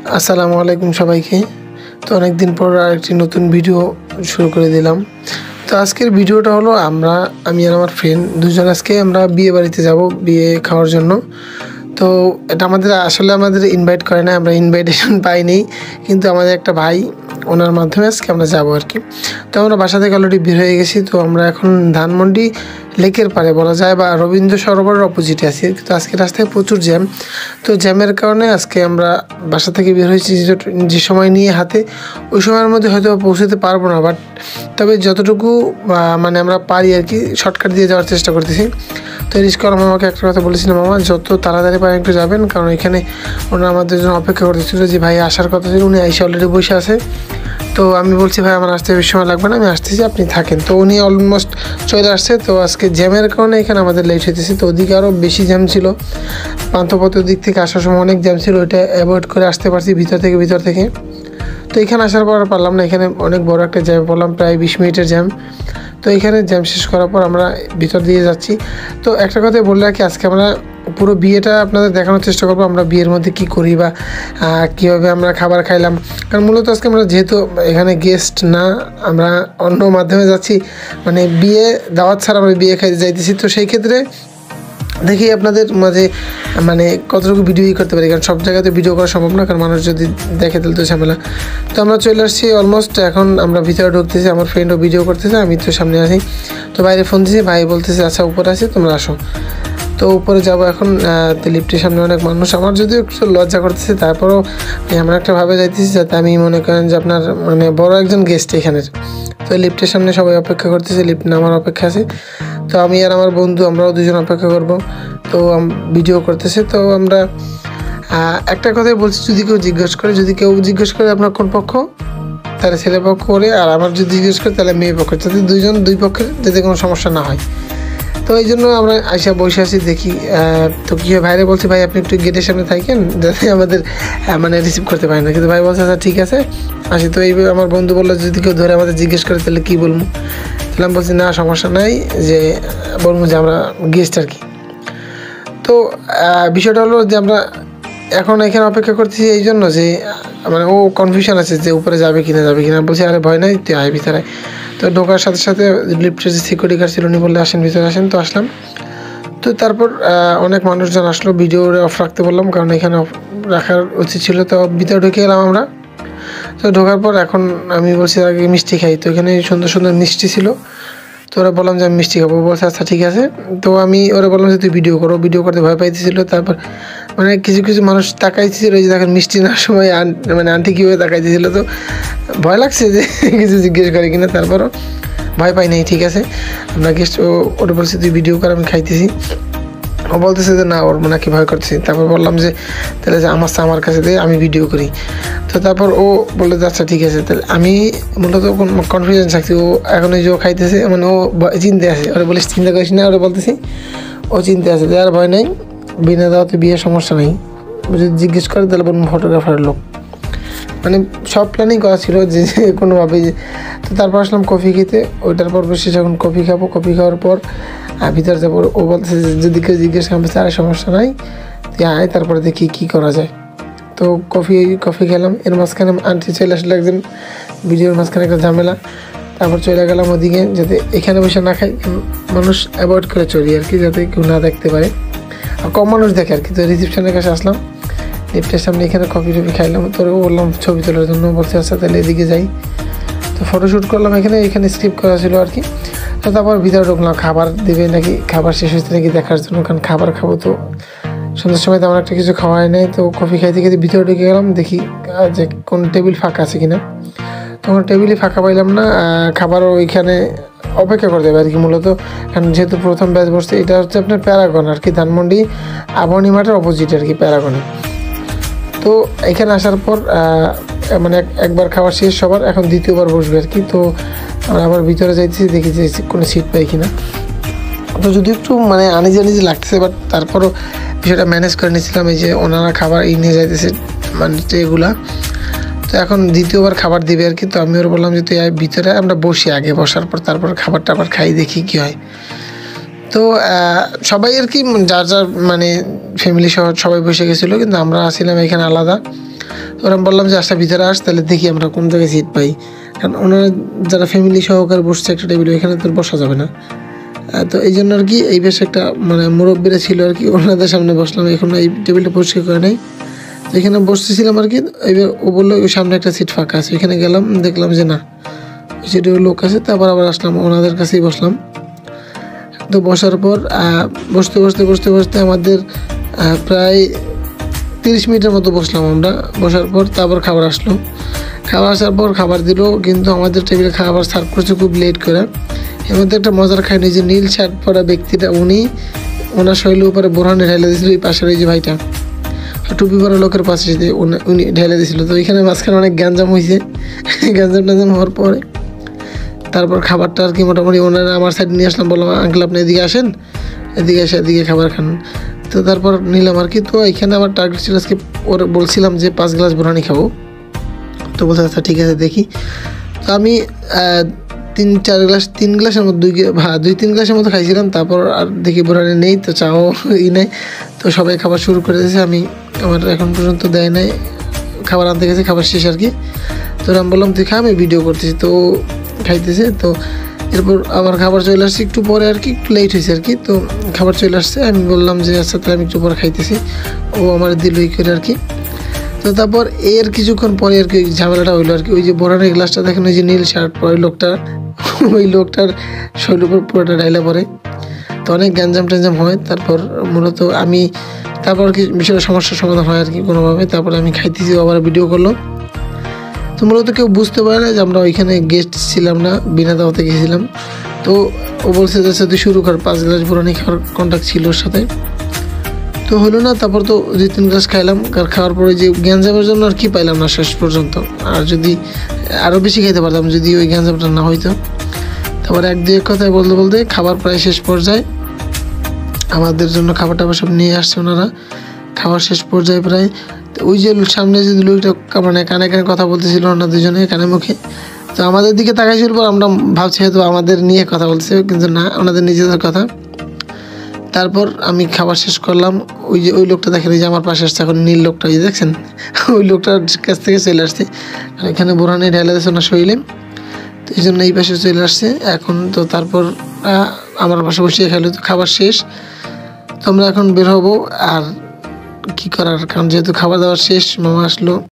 আসসালামু আলাইকুম সবাইকে। তো অনেক দিন পর আরেকটি নতুন ভিডিও শুরু করে দিলাম। তো আজকের ভিডিওটা হলো আমি আর আমার ফ্রেন্ড দুজন আজকে আমরা বিয়ে বাড়িতে যাব বিয়ে খাওয়ার জন্য। তো এটা আমাদের ইনভাইট করে না, আমরা ইনভাইটেশন পাইনি, কিন্তু আমাদের একটা ভাই ওনার মাধ্যমে আজকে আমরা যাবো আর কি। তো আমরা বাসা থেকে অলরেডি বের হয়ে গেছি। তো আমরা এখন ধানমন্ডি লেকের পাড়ে বলা যায় বা রবীন্দ্র সরোবরের অপোজিটে আছি। তো আজকে রাস্তায় প্রচুর জ্যাম। তো জ্যামের কারণে আজকে আমরা বাসা থেকে বের হয়েছি যে সময় নিয়ে হাতে, ওই সময়ের মধ্যে হয়তো পৌঁছতে পারবো না, বাট তবে যতটুকু মানে আমরা পারি আর কি শর্টকাট দিয়ে যাওয়ার চেষ্টা করতেছি। তো রিস্কওয়ালা মামাকে একটা কথা বলেছিলাম, মামা যত তাড়াতাড়ি পারেন একটু যাবেন, কারণ এখানে ওনারা আমাদের জন্য অপেক্ষা করতেছিল যে ভাই আসার কথা ছিল, উনি আইসা অলরেডি বসে আছে। তো আমি বলছি ভাই আমার আসতে বেশি সময় লাগবে না, আমি আসতেছি, আপনি থাকেন। তো উনি অলমোস্ট চলে আসছে। তো আজকে জ্যামের কারণে এখানে আমাদের লেট হইতেছে। তো ওদিকে আরও বেশি জ্যাম ছিল, পান্থপথের দিক থেকে আসার সময় অনেক জ্যাম ছিল, ওইটা অ্যাভয়েড করে আসতে পারছি ভিতর থেকে। তো এখানে আসার পর পারলাম না, এখানে অনেক বড় একটা জ্যাম পড়লাম, প্রায় 20 মিনিটের জ্যাম। তো এখানে জ্যাম শেষ করার পর আমরা ভিতর দিয়ে যাচ্ছি। তো একটা কথাই বললে আর কি, আজকে আমরা পুরো বিয়েটা আপনাদের দেখানোর চেষ্টা করবো, আমরা বিয়ের মধ্যে কী করি বা কীভাবে আমরা খাবার খাইলাম। কারণ মূলত আজকে আমরা যেহেতু এখানে গেস্ট না, আমরা অন্য মাধ্যমে যাচ্ছি, মানে বিয়ে দাওয়াত ছাড়া আমরা বিয়ে খাইতে যাইতেছি। তো সেই ক্ষেত্রে দেখি আপনাদের মাঝে মানে কতটুকু ভিডিওই করতে পারি, কারণ সব জায়গাতে ভিডিও করা সম্ভব না, কারণ মানুষ যদি দেখে তাহলে তো ঝামেলা। তো আমরা চলে আসছি অলমোস্ট, এখন আমরা ভিতরে ঢুকতেছি, আমার ফ্রেন্ডও ভিডিও করতেছে, আমি তো সামনে আছি। তো বাইরে ফোন দিয়েছি, ভাই বলতেছে আচ্ছা উপরে আছি তোমরা আসো। তো উপরে যাবো এখন। লিফটের সামনে অনেক মানুষ, আমার যদিও একটু লজ্জা করতেছে, তারপরেও এমন একটা ভাবে যাইতেছি যাতে আমি মনে করেন যে আপনার মানে বড় একজন গেস্ট এখানের। তো লিফটের সামনে সবাই অপেক্ষা করতেছে, লিফট নামার অপেক্ষা আছে। তো আমি আর আমার বন্ধু আমরাও দুজন অপেক্ষা করব। তো ভিডিও করতেছে। তো আমরা একটা কথাই বলছি, যদি কেউ জিজ্ঞেস করে আপনার কোন পক্ষ, তাহলে ছেলে পক্ষ করে, আর আমার যদি জিজ্ঞেস করে তাহলে মেয়ে পক্ষ, যাতে দুই পক্ষের যাতে কোনো সমস্যা না হয়। তো এই জন্য আমরা আইসা বসে আছি, দেখি তো কী হয়। ভাইরে বলছি ভাই আপনি একটু গেটের সামনে থাকেন, যাতে আমাদের মানে রিসিভ করতে পারে না, কিন্তু ভাই বলছে আচ্ছা ঠিক আছে আসি। তো এইভাবে আমার বন্ধু বললো যদি কেউ ধরে আমাদের জিজ্ঞেস করে তাহলে কী বলবো, তাহলে আমি বলছি না সমস্যা নাই, যে বলবো যে আমরা গেস্ট আর কি। তো বিষয়টা হলো যে আমরা এখন এখানে অপেক্ষা করতেছি এই জন্য যে মানে ও কনফিউশন আছে যে উপরে যাবে কিনা বলছি আরে ভয় নাই, তুই আয় ভিতরে। তো ঢোকার সাথে সাথে লিফটের যে সিকিউরিটি গার্ড ছিল উনি বললে আসেন ভিতরে আসেন। তো আসলাম। তো তারপর অনেক মানুষজন আসলো, ভিডিও অফ রাখতে বললাম, কারণ এখানে অফ রাখার উচিত ছিল। তো ভিতরে ঢুকে গেলাম আমরা। তো ঢোকার পর এখন আমি বলছি আগে মিষ্টি খাই। তো এখানে সুন্দর সুন্দর মিষ্টি ছিল। তো ওরা বললাম যে আমি মিষ্টি খাবো, বলছে আচ্ছা ঠিক আছে। তো আমি ওরা বললাম যে তুই ভিডিও করতে ভয় পাইতেছিল। তারপর মানে কিছু মানুষ তাকাইছিল, যে দেখেন মিষ্টি নেওয়ার সময় মানে আন্টি কীভাবে তাকাইতেছিল। তো ভয় লাগছে যে কিছু জিজ্ঞেস করে কিনা, তারপরও ভয় পাই নাই, ঠিক আছে। আমরা গেস্ট ওটা বলছি তুই ভিডিও কর, আমি খাইতেছি। ও বলতেছে যে না ওর নাকি ভয় করতেছি। তারপর বললাম যে তাহলে যে আমার কাছে দিয়ে আমি ভিডিও করি। তো তারপর ও বললো যে আচ্ছা ঠিক আছে। তাহলে আমি মূলত কনফিডেন্স থাকছি, ও এখন ওই যে ও খাইতেছে, মানে ও চিনতে আছে। ওরা বলিস চিন্তা করিস না, ওরা বলতেছি ও চিনতে আছে, আর ভয় নাই, বিনা দাওয়াতে বিয়ের সমস্যা নেই। যদি জিজ্ঞেস করে তাহলে বলুন ফটোগ্রাফারের লোক, মানে সব প্ল্যানিং করা ছিল যে কোনোভাবে। তো তারপর আসলাম কফি খেতে, ওইটার পর বসে যখন কফি খাবো, কফি খাওয়ার পর ভিতরে যাবো। ও বলতেছে যদি কেউ জিজ্ঞেস করবে আরে সমস্যা নাই, তুই আয়, তারপরে দেখি কী করা যায়। তো কফি খেলাম। এর মাঝখানে আন্টি চলে আসলো, একজন ভিডিওর মাঝখানে একটা ঝামেলা। তারপর চলে গেলাম ওদিকে, যাতে এখানে বসে না খাই, মানুষ অ্যাভয়েড করে চলি আর কি, যাতে কেউ না দেখতে পারে, আর কম মানুষ দেখে আর কি। তো রিসেপশনের কাছে আসলাম, লিফটের সামনে এখানে কফি খাইলাম। তোরও বললাম ছবি তোলার জন্য, বলতে আসছে তাহলে এদিকে যাই। তো ফটোশ্যুট করলাম এখানে স্কিপ করা ছিল আর কি। তো তারপর ভিতরে ঢুকলাম, খাবার দেবে নাকি, খাবার শেষ হয়েছে নাকি দেখার জন্য, কারণ খাবার খাবো। তো সন্ধ্যার সময় তেমন একটা কিছু খাওয়াই নাই। তো কফি খাইতে ভিতরে ঢুকে গেলাম, দেখি যে কোন টেবিল ফাঁকা আছে কিনা। তখন টেবিলই ফাঁকা পাইলাম না, খাবারও ওইখানে অপেক্ষা করে দেবে আর কি মূলত। কারণ যেহেতু প্রথম ব্যাচ বসছে, এটা হচ্ছে আপনার প্যারাগন আর কি, ধানমন্ডি আবহানী মাঠের অপোজিট আর কি, প্যারাগনে। তো এখানে আসার পর মানে একবার খাওয়া শেষ সবার, এখন দ্বিতীয়বার বসবে আর কি। তো আমরা আবার ভিতরে যাইতেছি, দেখি যে কোনো সিট পাই কিনা। তো যদি একটু মানে আনিজি লাগতেছে, বাট তারপরও বিষয়টা ম্যানেজ করে নিয়েছিলাম। এই যে ওনারা খাবার নিয়ে যাইতেছে মানে ট্রেগুলা। তো এখন দ্বিতীয়বার খাবার দিবে আর কি। তো আমি ওর বললাম যে তুই ভিতরে আমরা বসি, আগে বসার পর তারপর খাবারটা খাই, দেখি কী হয়। তো সবাই আর কি যার মানে ফ্যামিলি সহ সবাই বসে গেছিলো, কিন্তু আমরা আসছিলাম এখানে আলাদা। তো আমি বললাম যে আচ্ছা ভিতরে আস, তাহলে দেখি আমরা কোন জায়গায় সিট পাই, কারণ ওনারা যারা ফ্যামিলি সহকারে বসছে একটা টেবিলে, এখানে তোর বসা যাবে না। তো এই জন্য আর কি এই বেশ একটা মানে মুরব্বীরা ছিল আর কি, ওনাদের সামনে বসলাম। এখন এই টেবিলটা পরিষ্কার করে নাই, তো এখানে বসতেছিলাম আর কি। এবার ও বললো ওই সামনে একটা সিট ফাঁকা আছে, এখানে গেলাম, দেখলাম যে না ওই সিটে লোক আছে। তারপর আবার আসলাম, ওনাদের কাছেই বসলাম। তো বসার পর বসতে বসতে বসতে বসতে আমাদের প্রায় 30 মিনিটের মতো বসলাম আমরা। বসার পর তারপর খাবার আসলো, খাবার আসার পর খাবার দিল, কিন্তু আমাদের টেবিলে খাবার সার্ভ করছে খুব লেট করে। এর মধ্যে একটা মজার খায়নি, যে নীল শার্ট পরা ব্যক্তিটা ওনার শৈলের উপরে বোরহানি ঢেলে দিয়েছিল এই পাশের ওই যে ভাইটা, টুপি পরা লোকের পাশে উনি ঢেলে দিয়েছিল। তো এখানে মাঝখানে অনেক গ্যাঞ্জাম হয়েছে। গ্যাঞ্জাম হওয়ার পরে তারপর খাবারটা আর কি মোটামুটি ওনারা আমার সাইড নিয়ে আসলাম, বললাম আঙ্কেল আপনি এদিকে আসেন, এদিকে এসে এদিকে খাবার খান। তো তারপর নিলাম আর কি। তো এখানে আমার টার্গেট ছিল আজকে, ওর বলছিলাম যে 5 গ্লাস বোরহানি খাবো। তো বলতে আচ্ছা ঠিক আছে দেখি। তো আমি 3 গ্লাসের মতো 2-3 গ্লাসের মতো খাইছিলাম। তারপর আর দেখি বোরহানি নেই, তো চাও নেই। তো সবাই খাবার শুরু করে দিয়েছে, আমার এখন পর্যন্ত দেয় নাই, খাবার আনতে গেছে, খাবার শেষ আর কি। তো আমি বললাম তুই খা, আমি ভিডিও করতেছি। তো খাইতেছে। তো এরপর আবার খাবার চলে আসছে একটু পরে আর কি, একটু লেট হয়েছে আর কি। তো খাবার চলে আসছে, আমি বললাম যে আচ্ছা তাহলে আমি একটু পরে খাইতেছি। ও আমার দিল এই করে আর কি। তো তারপর এর কিছুক্ষণ পরে আর কি ঝামেলাটা হইলো আর কি। ওই যে বোরহানির গ্লাসটা দেখেন, ওই যে নীল শার্ট পরে ওই লোকটার শরীরের উপর পুরোটা ডাইলা পড়ে। তো অনেক গ্যাঞ্জাম হয়। তারপর মূলত তারপর কি বিষয়টা সমস্যার সমাধান হয় আর কি কোনোভাবে। তারপরে আমি খাইতেছি, আবার ভিডিও করলো। তো মূলত কেউ বুঝতে পারে না যে আমরা ওইখানে গেস্ট ছিলাম না, বিনা দাওয়াতে গেছিলাম। তো ও বলছে যে তুই শুরু কর, 5 গ্লাস বোরহানি খাওয়ার কন্ট্যাক্ট ছিল ওর সাথে। তো হলো না। তারপর তো 2-3 গ্লাস খাইলাম, খাওয়ার পরে যে গ্যাঞ্জামের জন্য আর কি পাইলাম না শেষ পর্যন্ত। আর যদি আরও বেশি খাইতে পারতাম যদি ওই গ্যাঞ্জামটা না হইতো। তারপর 1-2 কথায় বলতে বলতে খাবার প্রায় শেষ পর্যায়ে, আমাদের জন্য খাবার টাবার সব নিয়ে আসছে ওনারা। খাবার শেষ পর্যায়ে প্রায়, ওই যে সামনে যে লোকটা মানে কানে কানে কথা বলতেছিল, ওনারা দুজনে কানে মুখে। তো আমাদের দিকে তাকাইছিল, পর আমরা ভাবছি হয়তো আমাদের নিয়ে কথা বলছে, কিন্তু না, ওনাদের নিজেদের কথা। তারপর আমি খাবার শেষ করলাম। ওই লোকটা দেখেন, ওই যে আমার পাশে আসছে এখন নীল লোকটা, ওই দেখছেন, ওই লোকটার কাছ থেকে চলে আসছে। আর এখানে বোরহানি ঢেলে দিয়েছে না শরীরে, তো এই জন্য এই পাশে চলে আসছে এখন। তো তারপর আমার পাশে বসিয়ে খাইলো। তো খাবার শেষ, তো আমরা এখন বের হবো। আর কি করার, কারণ যেহেতু খাবার দাবার শেষ, মামা আসলো।